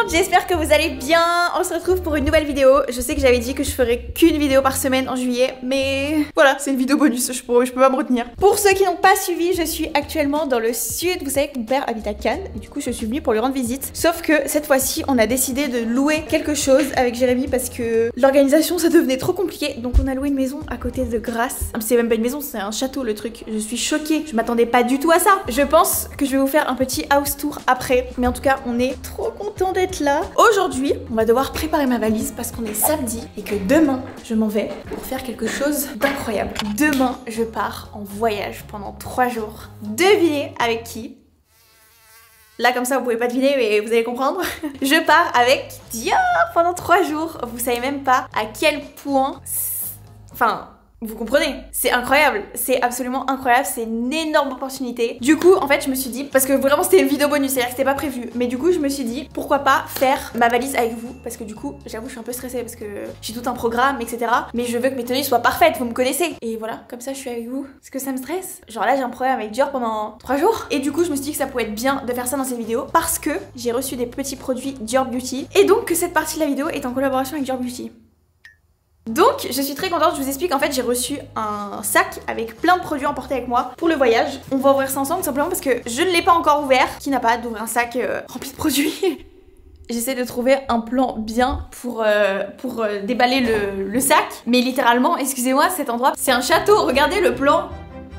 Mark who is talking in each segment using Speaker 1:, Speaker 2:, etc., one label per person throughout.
Speaker 1: monde, j'espère que vous allez bien. On se retrouve pour une nouvelle vidéo. Je sais que j'avais dit que je ferais qu'une vidéo par semaine en juillet, mais voilà, c'est une vidéo bonus, je peux pas me retenir. Pour ceux qui n'ont pas suivi, je suis actuellement dans le sud. Vous savez que mon père habite à Cannes et du coup je suis venue pour lui rendre visite. Sauf que cette fois-ci, on a décidé de louer quelque chose avec Jérémy parce que l'organisation ça devenait trop compliqué. Donc on a loué une maison à côté de Grasse. C'est même pas une maison, c'est un château le truc. Je suis choquée, je m'attendais pas du tout à ça. Je pense que je vais vous faire un petit house tour après, mais en tout cas on est trop content d'être là. Aujourd'hui, on va devoir préparer ma valise parce qu'on est samedi et que demain, je m'en vais pour faire quelque chose d'incroyable. Demain, je pars en voyage pendant 3 jours. Devinez avec qui? Là comme ça vous pouvez pas deviner mais vous allez comprendre. Je pars avec Dior pendant 3 jours. Vous savez même pas à quel point... Enfin... Vous comprenez? C'est incroyable, c'est absolument incroyable, c'est une énorme opportunité. Du coup, en fait, je me suis dit, parce que vraiment c'était une vidéo bonus, c'est-à-dire que c'était pas prévu, mais du coup, je me suis dit, pourquoi pas faire ma valise avec vous? Parce que du coup, j'avoue, je suis un peu stressée parce que j'ai tout un programme, etc. Mais je veux que mes tenues soient parfaites, vous me connaissez. Et voilà, comme ça, je suis avec vous. Est-ce que ça me stresse? Genre là, j'ai un programme avec Dior pendant 3 jours. Et du coup, je me suis dit que ça pouvait être bien de faire ça dans cette vidéo parce que j'ai reçu des petits produits Dior Beauty. Et donc, que cette partie de la vidéo est en collaboration avec Dior Beauty. Donc je suis très contente, je vous explique, en fait j'ai reçu un sac avec plein de produits emportés avec moi pour le voyage. On va ouvrir ça ensemble simplement parce que je ne l'ai pas encore ouvert. Qui n'a pas hâte d'ouvrir un sac rempli de produits? J'essaie de trouver un plan bien pour déballer le sac. Mais littéralement, excusez-moi, cet endroit c'est un château, regardez le plan.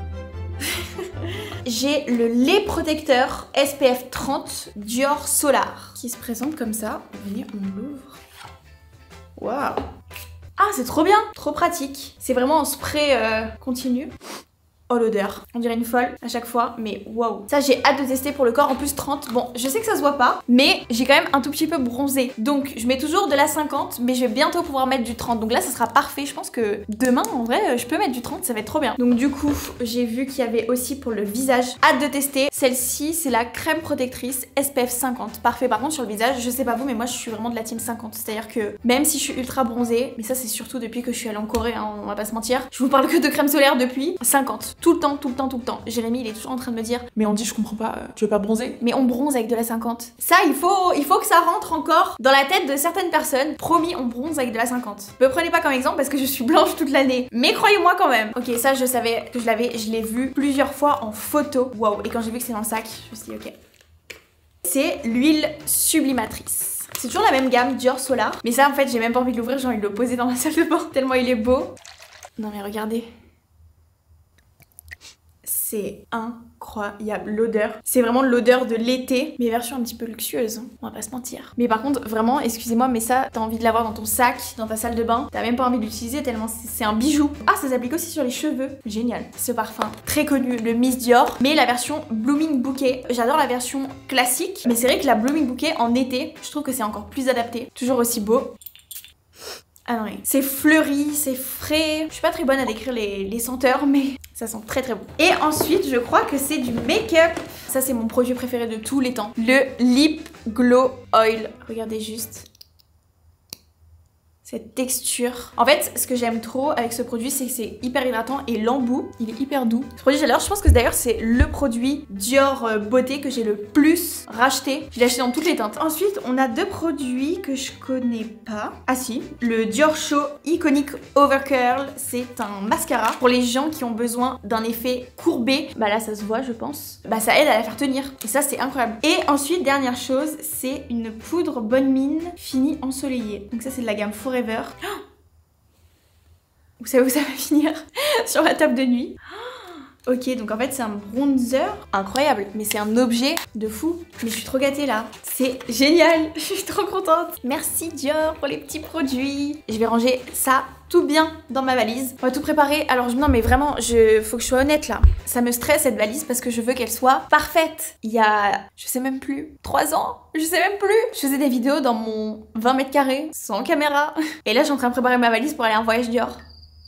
Speaker 1: J'ai le lait protecteur SPF 30 Dior Solar qui se présente comme ça. Venez, on l'ouvre. Waouh! Ah, c'est trop bien, trop pratique. C'est vraiment un spray continu. Oh l'odeur, on dirait une folle à chaque fois, mais waouh. Ça j'ai hâte de tester pour le corps, en plus 30. Bon, je sais que ça se voit pas, mais j'ai quand même un tout petit peu bronzé. Donc je mets toujours de la 50, mais je vais bientôt pouvoir mettre du 30. Donc là ça sera parfait, je pense que demain en vrai je peux mettre du 30, ça va être trop bien. Donc du coup, j'ai vu qu'il y avait aussi pour le visage, hâte de tester. Celle-ci c'est la crème protectrice SPF 50. Parfait, par contre sur le visage, je sais pas vous, mais moi je suis vraiment de la team 50. C'est-à-dire que même si je suis ultra bronzée, mais ça c'est surtout depuis que je suis allée en Corée, hein, on va pas se mentir. Je vous parle que de crème solaire depuis 50. Tout le temps, tout le temps, tout le temps. Jérémy, il est toujours en train de me dire, mais on dit, je comprends pas, tu veux pas bronzer? Mais on bronze avec de la 50. Ça, il faut que ça rentre encore dans la tête de certaines personnes. Promis, on bronze avec de la 50. Me prenez pas comme exemple parce que je suis blanche toute l'année. Mais croyez-moi quand même. Ok, ça, je savais que je l'ai vu plusieurs fois en photo. Waouh. Et quand j'ai vu que c'est dans le sac, je me suis dit, ok. C'est l'huile sublimatrice. C'est toujours la même gamme, Dior Solar. Mais ça, en fait, j'ai même pas envie de l'ouvrir, j'ai envie de le poser dans ma salle de bain. Tellement il est beau. Non mais regardez. C'est incroyable, l'odeur. C'est vraiment l'odeur de l'été, mais version un petit peu luxueuse, on va pas se mentir. Mais par contre, vraiment, excusez-moi, mais ça, t'as envie de l'avoir dans ton sac, dans ta salle de bain. T'as même pas envie de l'utiliser tellement c'est un bijou. Ah, ça s'applique aussi sur les cheveux. Génial. Ce parfum, très connu, le Miss Dior, mais la version Blooming Bouquet. J'adore la version classique, mais c'est vrai que la Blooming Bouquet en été, je trouve que c'est encore plus adapté. Toujours aussi beau. Ah non, c'est fleuri, c'est frais. Je suis pas très bonne à décrire les senteurs, mais ça sent très très bon. Et ensuite, je crois que c'est du make-up. Ça, c'est mon produit préféré de tous les temps. Le Lip Glow Oil. Regardez juste cette texture. En fait, ce que j'aime trop avec ce produit, c'est que c'est hyper hydratant et l'embout, il est hyper doux. Ce produit, j'adore. Je pense que d'ailleurs, c'est le produit Dior Beauté que j'ai le plus racheté. Je l'ai acheté dans toutes les teintes. Ensuite, on a 2 produits que je connais pas. Ah si, le Dior Show Iconic Overcurl. C'est un mascara pour les gens qui ont besoin d'un effet courbé. Bah là, ça se voit, je pense. Bah ça aide à la faire tenir. Et ça, c'est incroyable. Et ensuite, dernière chose, c'est une poudre bonne mine finie ensoleillée. Donc ça, c'est de la gamme Forever. Vous savez où ça va finir? Sur ma table de nuit. Ok, donc en fait c'est un bronzer incroyable, mais c'est un objet de fou. Mais je suis trop gâtée là. C'est génial, je suis trop contente. Merci Dior pour les petits produits. Je vais ranger ça tout bien dans ma valise. On va tout préparer. Alors non mais vraiment, faut que je sois honnête là. Ça me stresse cette valise parce que je veux qu'elle soit parfaite. Il y a, je sais même plus, 3 ans, je sais même plus. Je faisais des vidéos dans mon 20 mètres carrés, sans caméra. Et là je suis en train de préparer ma valise pour aller en voyage Dior.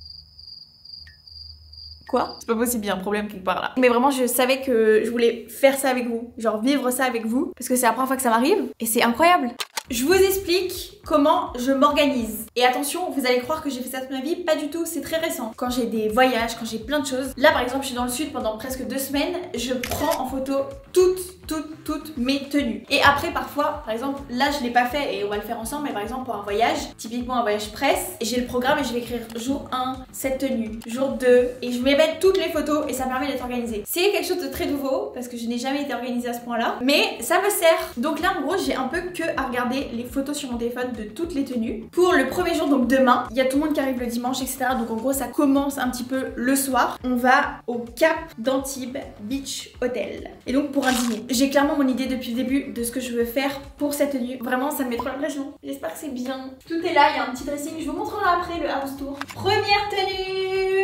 Speaker 1: Quoi? C'est pas possible, il y a un problème quelque part là. Mais vraiment, je savais que je voulais faire ça avec vous. Genre vivre ça avec vous. Parce que c'est la première fois que ça m'arrive. Et c'est incroyable. Je vous explique comment je m'organise. Et attention, vous allez croire que j'ai fait ça toute ma vie, pas du tout, c'est très récent. Quand j'ai des voyages, quand j'ai plein de choses. Là par exemple, je suis dans le sud pendant presque 2 semaines, je prends en photo toutes mes tenues. Et après parfois, par exemple, là je l'ai pas fait et on va le faire ensemble, mais par exemple pour un voyage, typiquement un voyage presse, j'ai le programme et je vais écrire jour 1, cette tenue, jour 2, et je vais mettre toutes les photos et ça me permet d'être organisée. C'est quelque chose de très nouveau parce que je n'ai jamais été organisée à ce point là, mais ça me sert. Donc là en gros, j'ai un peu que à regarder les photos sur mon téléphone de toutes les tenues. Pour le premier jour, donc demain, il y a tout le monde qui arrive le dimanche, etc. Donc en gros, ça commence un petit peu le soir. On va au Cap d'Antibes Beach Hotel. Et donc pour un dîner. J'ai clairement mon idée depuis le début de ce que je veux faire pour cette tenue. Vraiment, ça me met trop la pression. J'espère que c'est bien. Tout est là, il y a un petit dressing. Je vous montrerai après le house tour. Première tenue.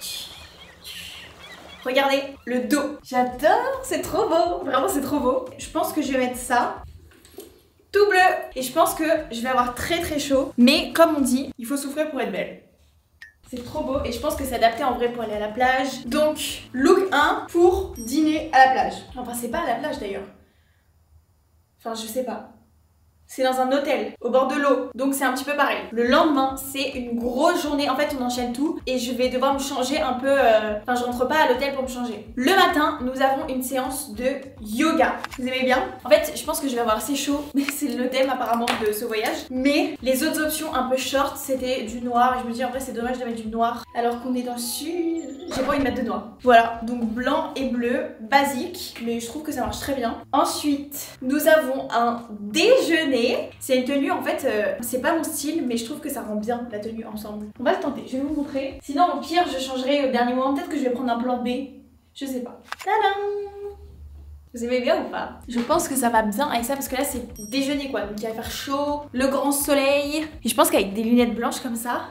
Speaker 1: Regardez le dos. J'adore, c'est trop beau. Vraiment, c'est trop beau. Je pense que je vais mettre ça. Tout bleu. Et je pense que je vais avoir très chaud. Mais comme on dit, il faut souffrir pour être belle. C'est trop beau et je pense que c'est adapté en vrai pour aller à la plage. Donc, look 1 pour dîner à la plage. Enfin, c'est pas à la plage d'ailleurs. Enfin, je sais pas. C'est dans un hôtel, au bord de l'eau. Donc c'est un petit peu pareil. Le lendemain, c'est une grosse journée. En fait, on enchaîne tout et je vais devoir me changer un peu. Enfin, je rentre pas à l'hôtel pour me changer. Le matin, nous avons une séance de yoga. Vous aimez bien? En fait, je pense que je vais avoir assez chaud. Mais c'est le thème apparemment de ce voyage. Mais les autres options un peu short, c'était du noir. Et je me dis, en vrai, c'est dommage de mettre du noir alors qu'on est dans le sud. J'ai pas envie de mettre de noir. Voilà, donc blanc et bleu, basique. Mais je trouve que ça marche très bien. Ensuite, nous avons un déjeuner. C'est une tenue en fait, c'est pas mon style, mais je trouve que ça rend bien la tenue ensemble. On va le tenter, je vais vous montrer. Sinon au pire je changerai au dernier moment, peut-être que je vais prendre un plan B, je sais pas. Tadam! Vous aimez bien ou pas? Je pense que ça va bien avec ça parce que là c'est déjeuner quoi, donc il va faire chaud, le grand soleil. Et je pense qu'avec des lunettes blanches comme ça.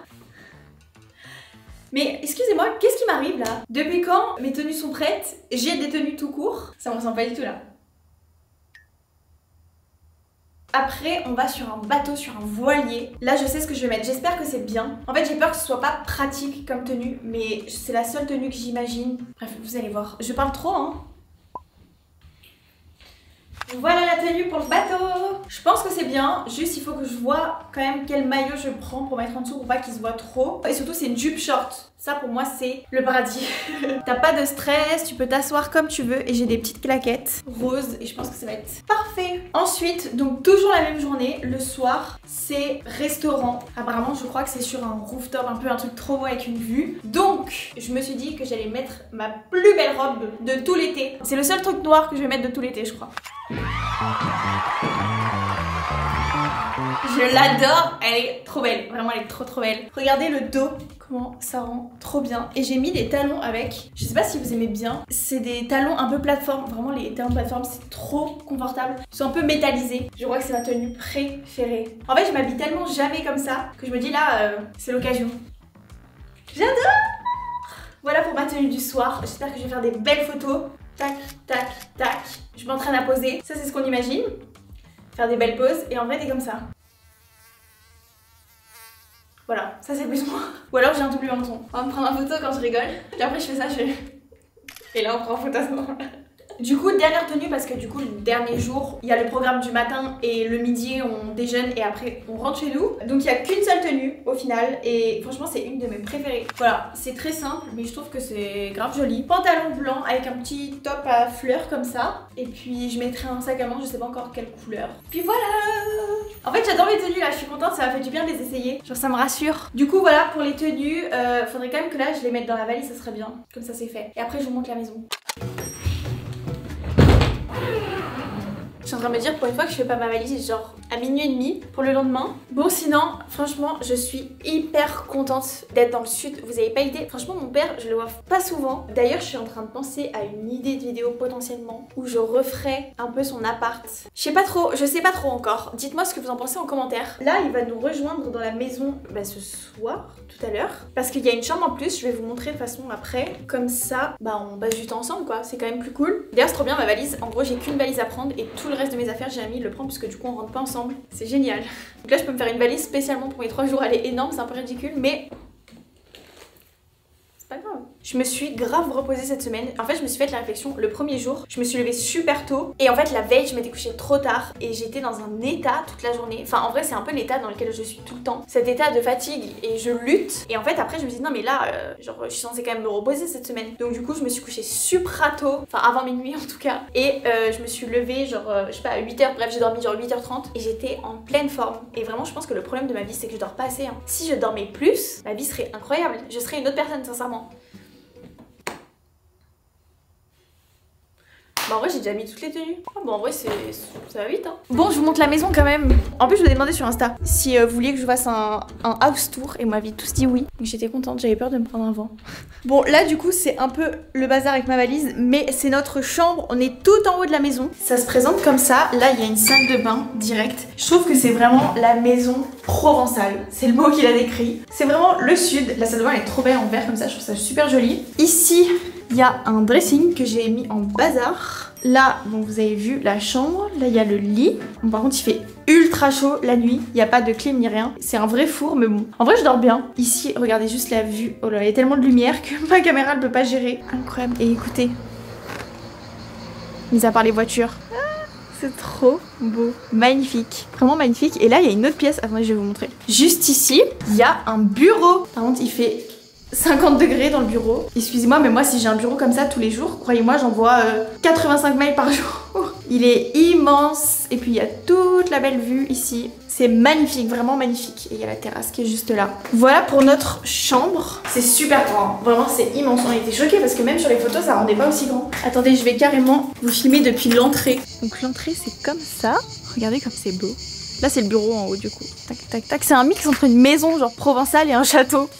Speaker 1: Mais excusez-moi, qu'est-ce qui m'arrive là? Depuis quand mes tenues sont prêtes? J'ai des tenues tout court? Ça me ressemble pas du tout là. Après, on va sur un bateau, sur un voilier. Là, je sais ce que je vais mettre. J'espère que c'est bien. En fait, j'ai peur que ce soit pas pratique comme tenue, mais c'est la seule tenue que j'imagine. Bref, vous allez voir. Je parle trop, hein. Voilà la tenue pour le bateau. Je pense que c'est bien, juste il faut que je vois quand même quel maillot je prends pour mettre en dessous pour pas qu'il se voit trop. Et surtout c'est une jupe short, ça pour moi c'est le paradis. T'as pas de stress, tu peux t'asseoir comme tu veux et j'ai des petites claquettes roses et je pense que ça va être parfait. Ensuite, donc toujours la même journée, le soir c'est restaurant. Apparemment je crois que c'est sur un rooftop, un peu un truc trop beau avec une vue. Donc je me suis dit que j'allais mettre ma plus belle robe de tout l'été. C'est le seul truc noir que je vais mettre de tout l'été je crois. Je l'adore, elle est trop belle, vraiment elle est trop belle. Regardez le dos, comment ça rend trop bien. Et j'ai mis des talons avec, je sais pas si vous aimez bien, c'est des talons un peu plateforme, vraiment les talons plateforme c'est trop confortable. Ils sont un peu métallisés, je crois que c'est ma tenue préférée. En fait je m'habille tellement jamais comme ça que je me dis là c'est l'occasion. J'adore. Voilà pour ma tenue du soir, j'espère que je vais faire des belles photos. Tac, tac, tac. Je m'entraîne à poser. Ça, c'est ce qu'on imagine. Faire des belles poses. Et en vrai, t'es comme ça. Voilà, ça c'est plus moi. Ou alors j'ai un double menton. On va me prendre en photo quand je rigole. Puis après, je fais ça, je fais... Et là, on prend en photo à ce moment-là. Du coup, dernière tenue parce que du coup, le dernier jour, il y a le programme du matin et le midi, on déjeune et après, on rentre chez nous. Donc, il n'y a qu'une seule tenue au final et franchement, c'est une de mes préférées. Voilà, c'est très simple, mais je trouve que c'est grave joli. Pantalon blanc avec un petit top à fleurs comme ça. Et puis, je mettrai un sac à main, je sais pas encore quelle couleur. Puis voilà! En fait, j'adore les tenues là, je suis contente, ça m'a fait du bien de les essayer. Genre, ça me rassure. Du coup, voilà, pour les tenues, faudrait quand même que là, je les mette dans la valise, ça serait bien. Comme ça, c'est fait. Et après, je vous montre la maison. Je suis en train de me dire pour une fois que je fais pas ma valise genre à minuit et demi pour le lendemain. Bon sinon franchement je suis hyper contente d'être dans le sud, vous avez pas idée. Franchement mon père je le vois pas souvent. D'ailleurs je suis en train de penser à une idée de vidéo potentiellement où je referais un peu son appart. Je sais pas trop encore. Dites-moi ce que vous en pensez en commentaire. Là il va nous rejoindre dans la maison ce soir, tout à l'heure. Parce qu'il y a une chambre en plus, je vais vous montrer de toute façon après. Comme ça on passe du temps ensemble quoi, c'est quand même plus cool. D'ailleurs c'est trop bien ma valise, en gros j'ai qu'une valise à prendre et tout le reste de mes affaires j'ai mis le prendre puisque du coup on rentre pas ensemble. C'est génial. Donc là je peux me faire une valise spécialement pour mes 3 jours, elle est énorme, c'est un peu ridicule mais c'est pas grave. Je me suis grave reposée cette semaine. En fait, je me suis fait la réflexion, le premier jour, je me suis levée super tôt. Et en fait, la veille, je m'étais couchée trop tard. Et j'étais dans un état toute la journée. Enfin, en vrai, c'est un peu l'état dans lequel je suis tout le temps. Cet état de fatigue. Et je lutte. Et en fait, après, je me dis, non, mais là, genre, je suis censée quand même me reposer cette semaine. Donc, du coup, je me suis couchée super tôt. Enfin, avant minuit en tout cas. Et je me suis levée, genre, je sais pas, à 8h. Bref, j'ai dormi genre 8h30. Et j'étais en pleine forme. Et vraiment, je pense que le problème de ma vie, c'est que je dors pas assez. Hein. Si je dormais plus, ma vie serait incroyable. Je serais une autre personne, sincèrement. Bah en vrai j'ai déjà mis toutes les tenues. Ah bon en vrai ça va vite hein. Bon je vous montre la maison quand même. En plus je vous ai demandé sur Insta si vous vouliez que je fasse un house tour et vous m'aviez tous dit oui. Donc j'étais contente, j'avais peur de me prendre un vent. Bon là du coup c'est un peu le bazar avec ma valise, mais c'est notre chambre, on est tout en haut de la maison. Ça se présente comme ça, là il y a une salle de bain directe. Je trouve que c'est vraiment la maison provençale, c'est le mot qu'il a décrit. C'est vraiment le sud, la salle de bain elle est trop belle en vert comme ça, je trouve ça super joli. Ici il y a un dressing que j'ai mis en bazar. Là, bon, vous avez vu la chambre. Là, il y a le lit. Bon, par contre, il fait ultra chaud la nuit. Il n'y a pas de clim ni rien. C'est un vrai four, mais bon. En vrai, je dors bien. Ici, regardez juste la vue. Oh là, il y a tellement de lumière que ma caméra ne peut pas gérer. Incroyable. Et écoutez, mis à part les voitures. C'est trop beau. Magnifique. Vraiment magnifique. Et là, il y a une autre pièce. Attendez, je vais vous montrer. Juste ici, il y a un bureau. Par contre, il fait 50 degrés dans le bureau. Excusez-moi, mais moi, si j'ai un bureau comme ça tous les jours, croyez-moi, j'envoie 85 mails par jour. Il est immense. Et puis, il y a toute la belle vue ici. C'est magnifique, vraiment magnifique. Et il y a la terrasse qui est juste là. Voilà pour notre chambre. C'est super grand. Vraiment, c'est immense. On a été choqués parce que même sur les photos, ça rendait pas aussi grand. Attendez, je vais carrément vous filmer depuis l'entrée. Donc, l'entrée, c'est comme ça. Regardez comme c'est beau. Là, c'est le bureau en haut, du coup. Tac, tac, tac. C'est un mix entre une maison, genre provençale, et un château.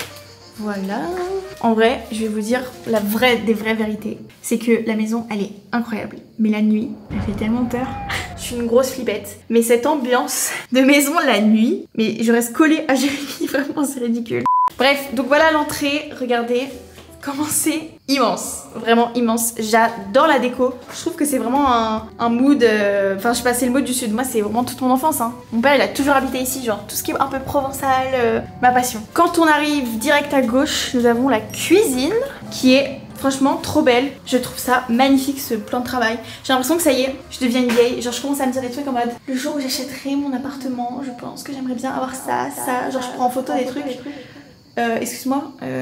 Speaker 1: Voilà. En vrai, je vais vous dire la vraie des vraies vérités. C'est que la maison, elle est incroyable. Mais la nuit, elle fait tellement peur. Je suis une grosse flippette. Mais cette ambiance de maison la nuit, mais je reste collée à Jérémy, vraiment c'est ridicule. Bref, donc voilà l'entrée. Regardez comment c'est immense. Vraiment immense. J'adore la déco. Je trouve que c'est vraiment un mood... Enfin, je sais pas, c'est le mood du sud. Moi, c'est vraiment toute mon enfance. Hein. Mon père, il a toujours habité ici. Genre, tout ce qui est un peu provençal, ma passion. Quand on arrive direct à gauche, nous avons la cuisine qui est... Franchement, trop belle. Je trouve ça magnifique, ce plan de travail. J'ai l'impression que ça y est, je deviens une vieille. Genre, je commence à me dire des trucs en mode... Le jour où j'achèterai mon appartement, je pense que j'aimerais bien avoir ça, ça. Genre, je prends en photo des trucs. Excuse-moi,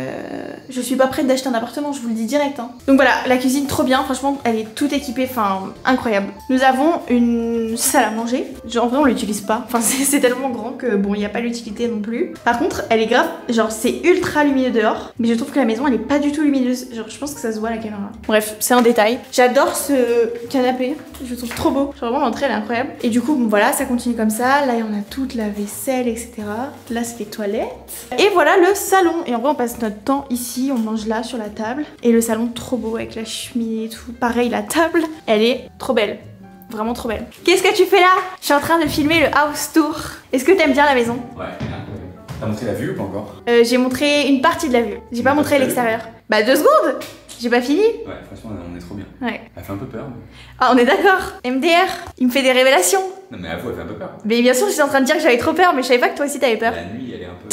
Speaker 1: je suis pas prête d'acheter un appartement, je vous le dis direct. Hein. Donc voilà, la cuisine trop bien, franchement, elle est toute équipée, enfin, incroyable. Nous avons une salle à manger, genre en vrai on l'utilise pas, enfin c'est tellement grand que bon, il n'y a pas l'utilité non plus. Par contre, elle est grave, genre c'est ultra lumineux dehors, mais je trouve que la maison elle est pas du tout lumineuse, genre je pense que ça se voit à la caméra. Bref, c'est un détail. J'adore ce canapé, je le trouve trop beau, genre vraiment l'entrée elle est incroyable. Et du coup, bon voilà, ça continue comme ça, là on a toute la vaisselle, etc. Là c'est les toilettes. Et voilà le salon, et en vrai on passe notre temps ici, on mange là sur la table, et le salon trop beau avec la cheminée et tout. Pareil, la table elle est trop belle, vraiment trop belle. Qu'est-ce que tu fais là? Je suis en train de filmer le house tour. Est-ce que t'aimes bien la maison?
Speaker 2: Ouais, t'as montré la vue ou pas encore?
Speaker 1: J'ai montré une partie de la vue, j'ai pas montré l'extérieur. Bah 2 secondes, j'ai pas fini.
Speaker 2: Ouais, franchement on est trop bien.
Speaker 1: Ouais.
Speaker 2: Elle fait un peu peur.
Speaker 1: Ah on est d'accord. MDR, il me fait des révélations.
Speaker 2: Non mais avoue, elle fait un peu peur.
Speaker 1: Mais bien sûr, j'étais en train de dire que j'avais trop peur, mais je savais pas que toi aussi t'avais peur.
Speaker 2: La nuit, elle est un peu...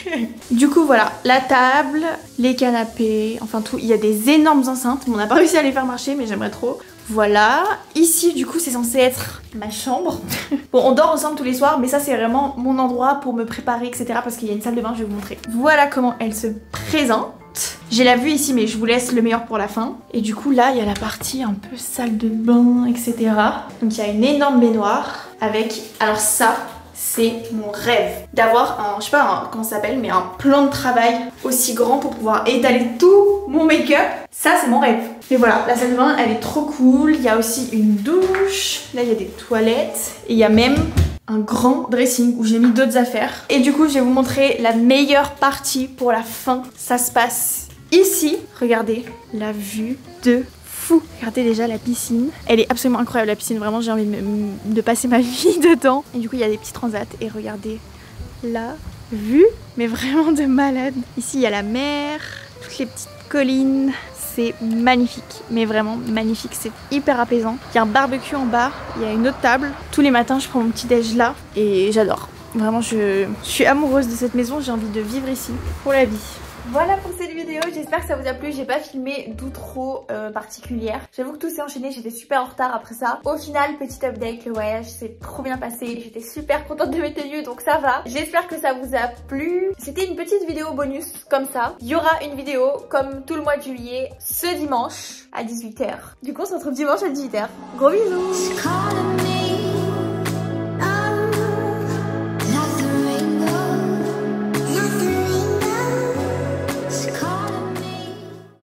Speaker 1: Du coup, voilà, la table, les canapés, enfin tout. Il y a des énormes enceintes. On n'a pas réussi à les faire marcher, mais j'aimerais trop. Voilà. Ici, du coup, c'est censé être ma chambre. Bon, on dort ensemble tous les soirs, mais ça, c'est vraiment mon endroit pour me préparer, etc. Parce qu'il y a une salle de bain, je vais vous montrer. Voilà comment elle se présente. J'ai la vue ici, mais je vous laisse le meilleur pour la fin. Et du coup, là, il y a la partie un peu salle de bain, etc. Donc, il y a une énorme baignoire avec... Alors ça... C'est mon rêve d'avoir un, je sais pas comment ça s'appelle, mais un plan de travail aussi grand pour pouvoir étaler tout mon make-up. Ça, c'est mon rêve. Et voilà, la salle de bain, elle est trop cool. Il y a aussi une douche. Là, il y a des toilettes. Et il y a même un grand dressing où j'ai mis d'autres affaires. Et du coup, je vais vous montrer la meilleure partie pour la fin. Ça se passe ici. Regardez la vue de... fou. Regardez déjà la piscine. Elle est absolument incroyable la piscine. Vraiment j'ai envie de passer ma vie dedans. Et du coup il y a des petits transats. Et regardez la vue. Mais vraiment de malade. Ici il y a la mer. Toutes les petites collines. C'est magnifique. Mais vraiment magnifique. C'est hyper apaisant. Il y a un barbecue en bas. Il y a une autre table. Tous les matins je prends mon petit déj là. Et j'adore. Vraiment je suis amoureuse de cette maison. J'ai envie de vivre ici pour la vie. Voilà pour cette vidéo, j'espère que ça vous a plu. J'ai pas filmé d'outro particulière. J'avoue que tout s'est enchaîné, j'étais super en retard après ça. Au final, petit update, le voyage s'est trop bien passé. J'étais super contente de mes tenues, donc ça va. J'espère que ça vous a plu. C'était une petite vidéo bonus comme ça. Il y aura une vidéo comme tout le mois de juillet ce dimanche à 18h. Du coup on se retrouve dimanche à 18h. Gros bisous.